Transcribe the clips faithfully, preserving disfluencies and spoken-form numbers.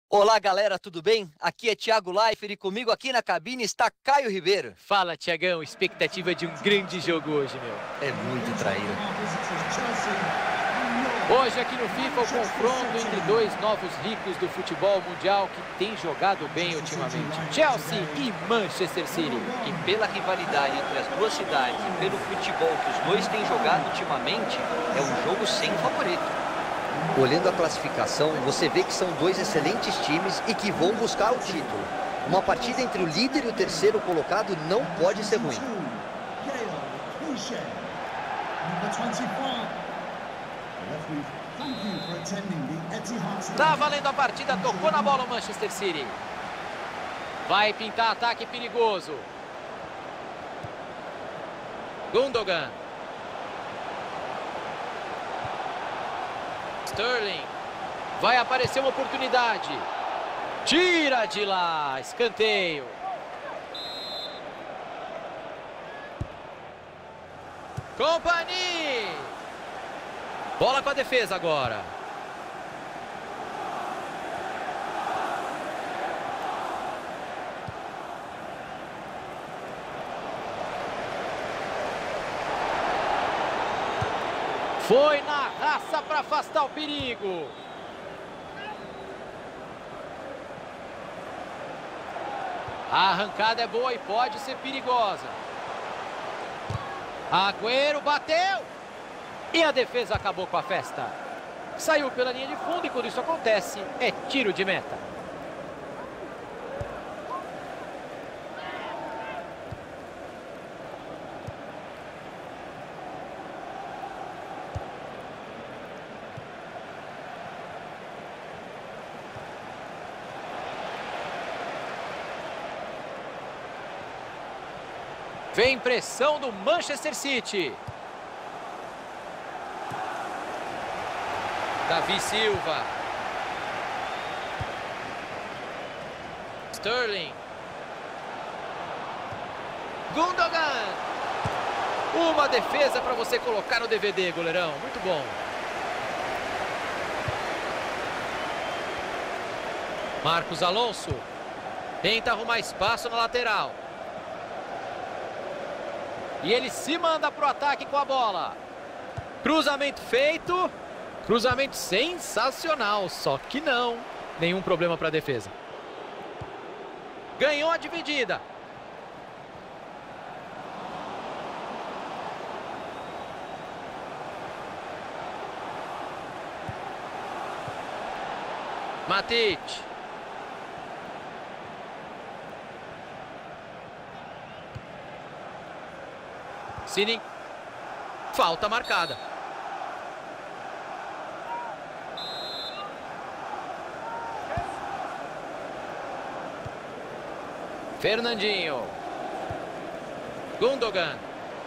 Olá, galera, tudo bem? Aqui é Thiago Leifert e comigo aqui na cabine está Caio Ribeiro. Fala, Thiagão. Expectativa de um grande jogo hoje, meu. É muito traíra. Hoje aqui no FIFA, o confronto entre dois novos ricos do futebol mundial que têm jogado bem ultimamente. Chelsea e Manchester City. E pela rivalidade entre as duas cidades e pelo futebol que os dois têm jogado ultimamente, é um jogo sem favorito. Olhando a classificação, você vê que são dois excelentes times e que vão buscar o título. Uma partida entre o líder e o terceiro colocado não pode ser ruim. Tá valendo a partida, tocou na bola o Manchester City. Vai pintar ataque perigoso. Gundogan. Sterling. Vai aparecer uma oportunidade. Tira de lá. Escanteio. Company. Bola com a defesa agora. Foi na raça para afastar o perigo. A arrancada é boa e pode ser perigosa. Agüero bateu. E a defesa acabou com a festa. Saiu pela linha de fundo e quando isso acontece, é tiro de meta. Vem pressão do Manchester City. Davi Silva. Sterling. Gundogan. Uma defesa para você colocar no D V D, goleirão. Muito bom. Marcos Alonso. Tenta arrumar espaço na lateral. E ele se manda para o ataque com a bola. Cruzamento feito. Cruzamento sensacional. Só que não. Nenhum problema para a defesa. Ganhou a dividida. Matic. Cine. Falta marcada. Fernandinho. Gundogan.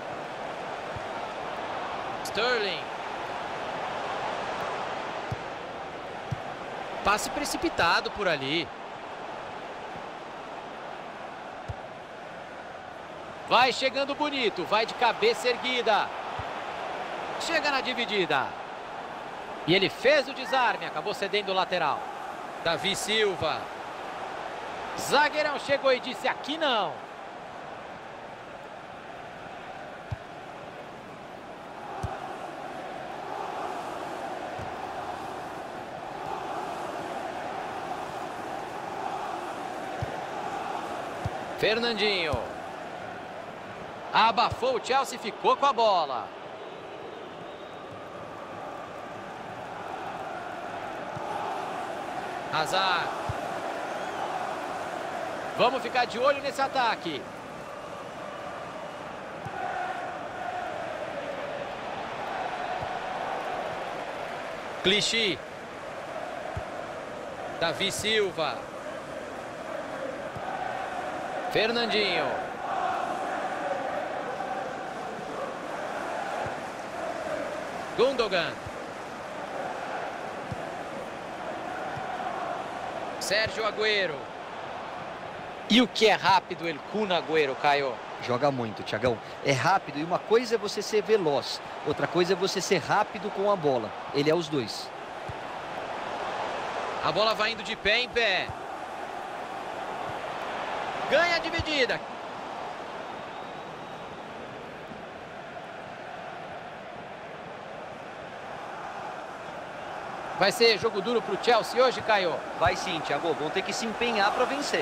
Sterling. Passe precipitado por ali. Vai chegando bonito, vai de cabeça erguida. Chega na dividida. E ele fez o desarme, acabou cedendo o lateral. Davi Silva. Zagueirão chegou e disse, aqui não. Fernandinho. Abafou o Chelsea, ficou com a bola. Hazard. Vamos ficar de olho nesse ataque. Clichy. Davi Silva. Fernandinho. Gundogan. Sérgio Agüero. E o que é rápido, El Kun Agüero, Caio? Joga muito, Thiagão. É rápido e uma coisa é você ser veloz. Outra coisa é você ser rápido com a bola. Ele é os dois. A bola vai indo de pé em pé. Ganha a dividida. Vai ser jogo duro para o Chelsea hoje, Caio? Vai sim, Thiago. Vão ter que se empenhar para vencer.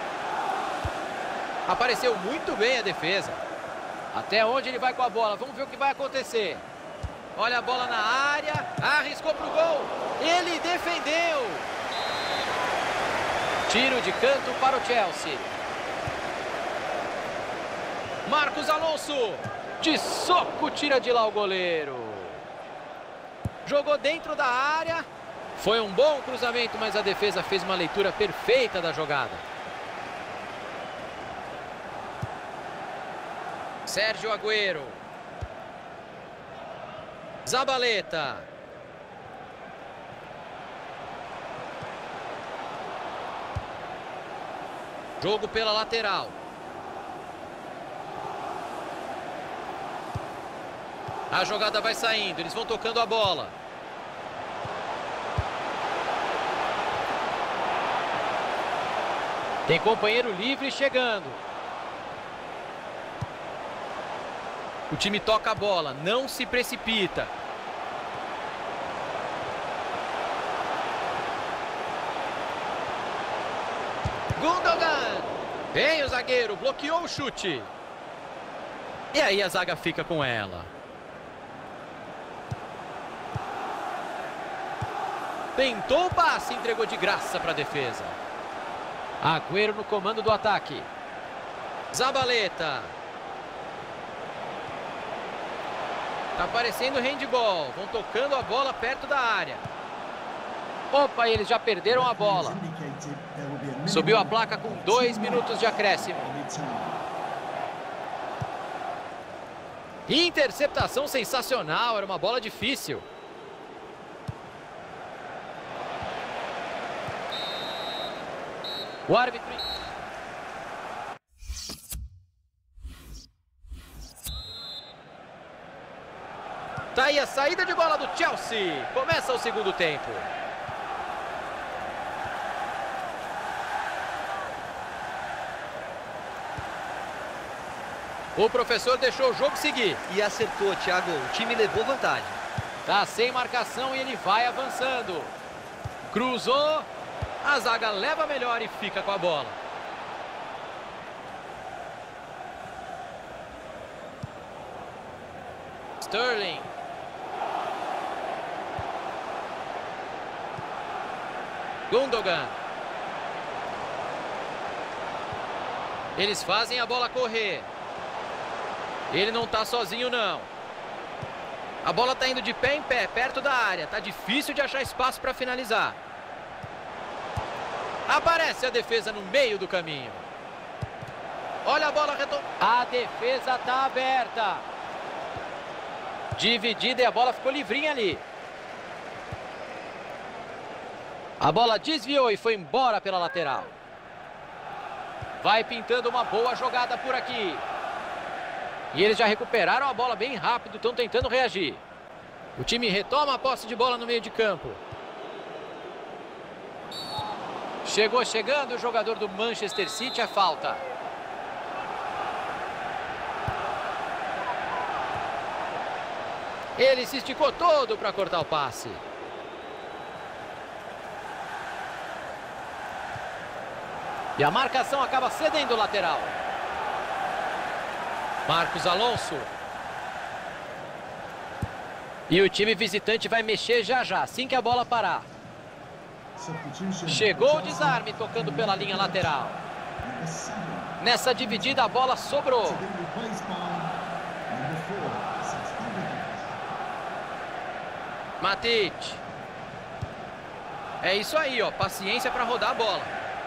Apareceu muito bem a defesa. Até onde ele vai com a bola? Vamos ver o que vai acontecer. Olha a bola na área. Arriscou para o gol. Ele defendeu. Tiro de canto para o Chelsea. Marcos Alonso. De soco tira de lá o goleiro. Jogou dentro da área. Foi um bom cruzamento, mas a defesa fez uma leitura perfeita da jogada. Sérgio Agüero. Zabaleta. Jogo pela lateral. A jogada vai saindo, eles vão tocando a bola. Tem companheiro livre chegando. O time toca a bola, não se precipita. Gundogan. Bem, o zagueiro bloqueou o chute. E aí a zaga fica com ela. Tentou o passe, entregou de graça para a defesa. Agüero no comando do ataque. Zabaleta. Tá parecendo handball. Vão tocando a bola perto da área. Opa, eles já perderam a bola. Subiu a placa com dois minutos de acréscimo. Interceptação sensacional. Era uma bola difícil. O árbitro... Tá aí a saída de bola do Chelsea. Começa o segundo tempo. O professor deixou o jogo seguir. E acertou, Thiago. O time levou vantagem. Tá sem marcação e ele vai avançando. Cruzou. A zaga leva melhor e fica com a bola. Sterling. Gundogan. Eles fazem a bola correr. Ele não está sozinho, não. A bola está indo de pé em pé, perto da área. Tá difícil de achar espaço para finalizar. Aparece a defesa no meio do caminho. Olha a bola retomada. A defesa está aberta. Dividida e a bola ficou livrinha ali. A bola desviou e foi embora pela lateral. Vai pintando uma boa jogada por aqui. E eles já recuperaram a bola bem rápido, estão tentando reagir. O time retoma a posse de bola no meio de campo. Chegou chegando o jogador do Manchester City, a falta. Ele se esticou todo para cortar o passe. E a marcação acaba cedendo o lateral. Marcos Alonso. E o time visitante vai mexer já já, assim que a bola parar. Chegou o desarme, tocando pela linha lateral. Nessa dividida a bola sobrou. Matic. É isso aí, ó, paciência para rodar a bola.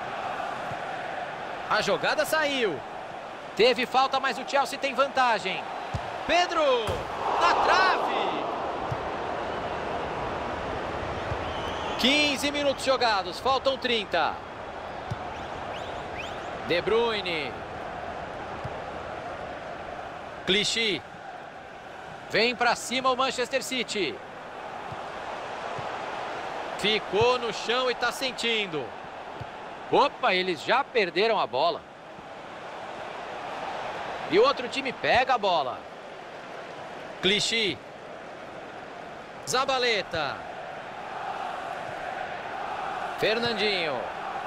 A jogada saiu. Teve falta, mas o Chelsea tem vantagem. Pedro, na trave. quinze minutos jogados, faltam trinta. De Bruyne. Clichy. Vem para cima o Manchester City. Ficou no chão e está sentindo. Opa, eles já perderam a bola. E o outro time pega a bola. Clichy. Zabaleta. Fernandinho.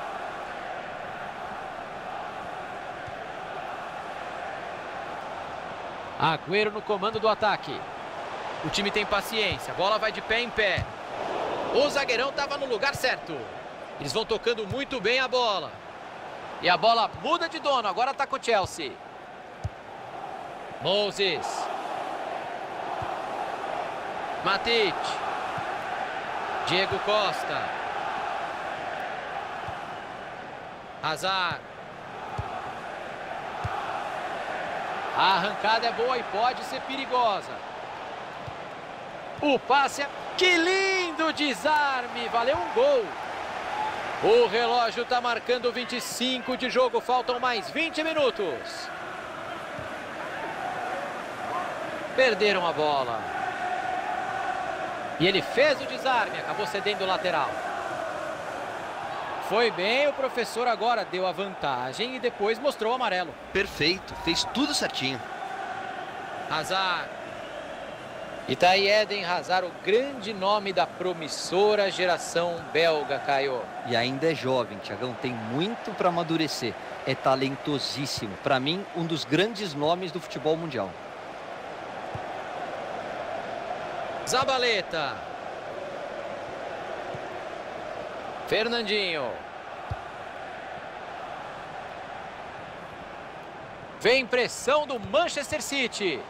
Agüero no comando do ataque. O time tem paciência. A bola vai de pé em pé. O zagueirão estava no lugar certo. Eles vão tocando muito bem a bola. E a bola muda de dono. Agora está com o Chelsea. Moses. Matic. Diego Costa. Hazard. A arrancada é boa e pode ser perigosa. O passe é... Que lindo desarme! Valeu um gol. O relógio está marcando vinte e cinco de jogo. Faltam mais vinte minutos. Perderam a bola. E ele fez o desarme. Acabou cedendo o lateral. Foi bem, o professor agora deu a vantagem e depois mostrou o amarelo. Perfeito, fez tudo certinho. Hazard. E tá aí Eden Hazard, o grande nome da promissora geração belga, Caio. E ainda é jovem, Thiagão, tem muito para amadurecer. É talentosíssimo. Para mim, um dos grandes nomes do futebol mundial. Zabaleta. Fernandinho. Vem pressão do Manchester City.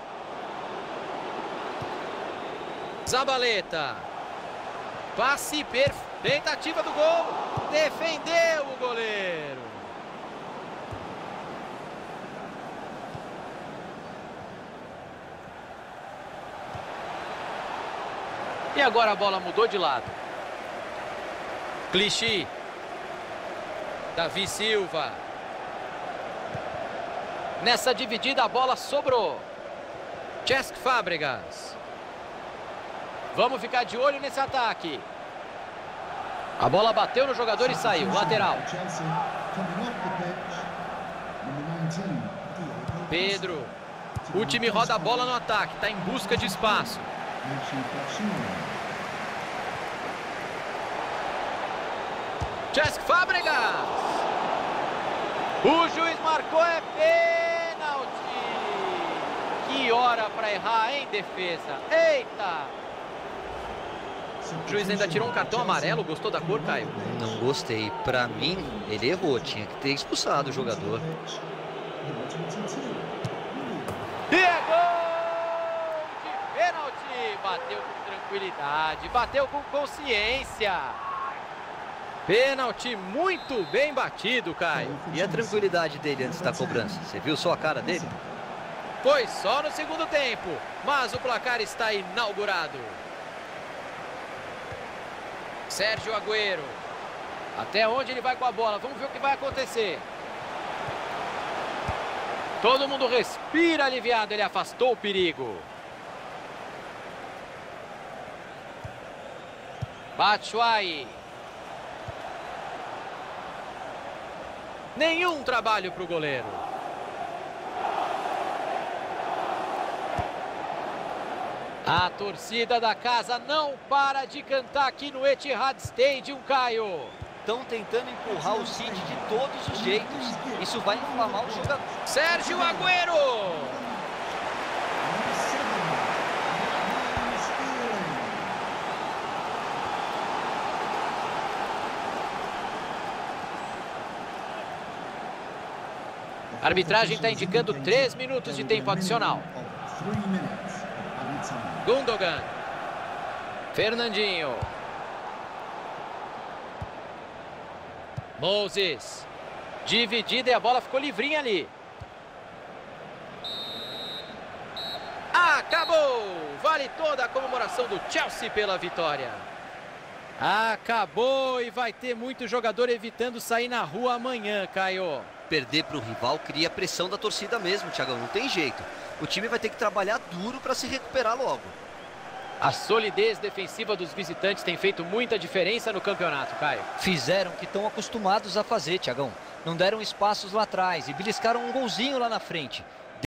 Zabaleta. Passe perfeito. Tentativa do gol. Defendeu o goleiro. E agora a bola mudou de lado. Clichy. Davi Silva. Nessa dividida a bola sobrou. Cesc Fábregas. Vamos ficar de olho nesse ataque. A bola bateu no jogador e saiu. Lateral. Pedro. O time roda a bola no ataque. Está em busca de espaço. Cesc Fábregas. O juiz marcou, é pênalti. Que hora para errar em defesa. Eita. O juiz ainda tirou um cartão amarelo. Gostou da cor, Caio? Não gostei. Para mim, ele errou. Tinha que ter expulsado o jogador. E é gol de pênalti. Bateu com tranquilidade. Bateu com consciência. Pênalti muito bem batido, Caio. E a tranquilidade dele antes da cobrança? Você viu só a cara dele? Foi só no segundo tempo, mas o placar está inaugurado. Sérgio Agüero. Até onde ele vai com a bola? Vamos ver o que vai acontecer. Todo mundo respira aliviado. Ele afastou o perigo. Batshuayi. Nenhum trabalho para o goleiro. A torcida da casa não para de cantar aqui no Etihad Stadium, Caio. Estão tentando empurrar o City de todos os jeitos. Isso vai inflamar o jogador. Sérgio Agüero. A arbitragem está indicando três minutos de tempo adicional. Gundogan. Fernandinho. Moses. Dividida e a bola ficou livrinha ali. Acabou! Vale toda a comemoração do Chelsea pela vitória. Acabou e vai ter muito jogador evitando sair na rua amanhã, Caio. Perder para o rival cria pressão da torcida mesmo, Thiagão. Não tem jeito. O time vai ter que trabalhar duro para se recuperar logo. A solidez defensiva dos visitantes tem feito muita diferença no campeonato, Caio. Fizeram o que estão acostumados a fazer, Thiagão. Não deram espaços lá atrás e beliscaram um golzinho lá na frente.